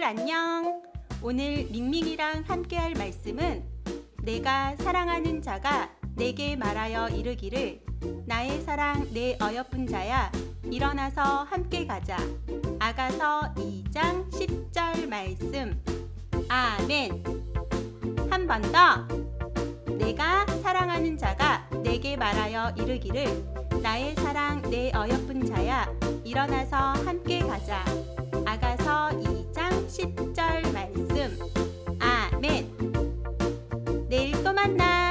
안녕. 오늘 밍밍이랑 함께 할 말씀은 내가 사랑하는 자가 내게 말하여 이르기를 나의 사랑 내 어여쁜 자야 일어나서 함께 가자. 아가서 2장 10절 말씀. 아멘. 한 번 더. 내가 사랑하는 자가 내게 말하여 이르기를 나의 사랑 내 어여쁜 자야 일어나서 함께 가자. 아가서 2장 10절 말씀. 아멘. 내일 또 만나.